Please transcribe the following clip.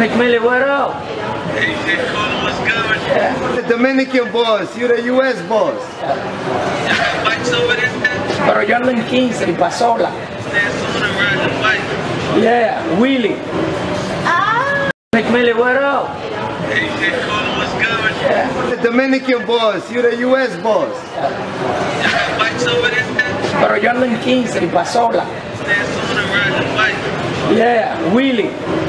Meek MIll, what up? Hey, Cool, what's good? Yeah. The Dominican boss, you the US boss. Y'all got bikes over there? Pero yo ando en 15 y pasola. Stand soon and ride the bike. Yeah, Willy. Meek MIll, what up? Hey, Cool, what's good? Yeah. The Dominican boss, you the US boss. Y'all got bikes over there? Pero yo ando en 15 y pasola. Stand soon and ride the bike. Yeah, Willy.